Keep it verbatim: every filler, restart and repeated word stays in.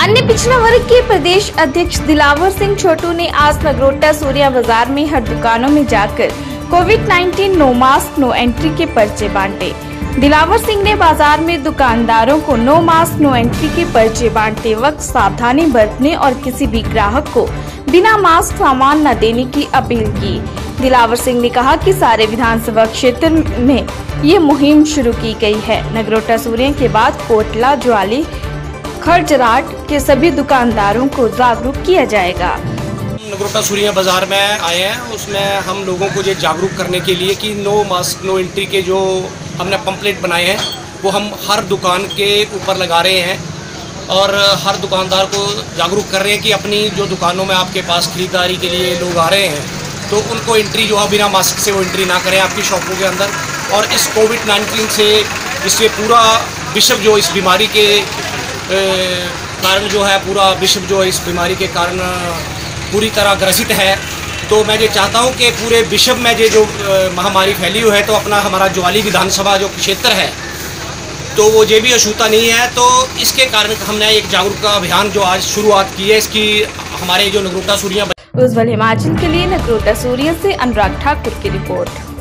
अन्य पिछड़ा वर्ग के प्रदेश अध्यक्ष दिलावर सिंह छोटू ने आज नगरोटा सूर्या बाजार में हर दुकानों में जाकर Covid nineteen no mask no entry के पर्चे बांटे। दिलावर सिंह ने बाजार में दुकानदारों को नो मास्क नो एंट्री के पर्चे बांटते वक्त सावधानी बरतने और किसी भी ग्राहक को बिना मास्क सामान न देने की अपील की। दिलावर सिंह ने कहा कि सारे विधानसभा क्षेत्र में ये मुहिम शुरू की गई है। नगरोटा सूर्या के बाद कोटला, ज्वाली, खरजराट के सभी दुकानदारों को जागरूक किया जाएगा। नगरोटा सूर्या बाजार में आए हैं, उसमें हम लोगों को ये जागरूक करने के लिए कि नो मास्क नो एंट्री के जो हमने पंपलेट बनाए हैं वो हम हर दुकान के ऊपर लगा रहे हैं और हर दुकानदार को जागरूक कर रहे हैं कि अपनी जो दुकानों में आपके पास खरीदारी के लिए लोग आ रहे हैं तो उनको एंट्री जो है बिना मास्क से वो एंट्री ना करें आपकी शॉपों के अंदर। और इस कोविड नाइन्टीन से इससे पूरा विश्व जो इस बीमारी के कारण जो है पूरा विश्व जो इस बीमारी के कारण पूरी तरह ग्रसित है। तो मैं ये चाहता हूँ कि पूरे विश्व में ये जो महामारी फैली हुई है तो अपना हमारा ज्वाली विधानसभा जो क्षेत्र है तो वो ये भी अछूता नहीं है। तो इसके कारण हमने एक जागरूकता अभियान जो आज शुरुआत की है इसकी हमारे जो नगरोटा सूर्या उज्ज्वल हिमाचल के लिए नगरोटा सूर्या से अनुराग ठाकुर की रिपोर्ट।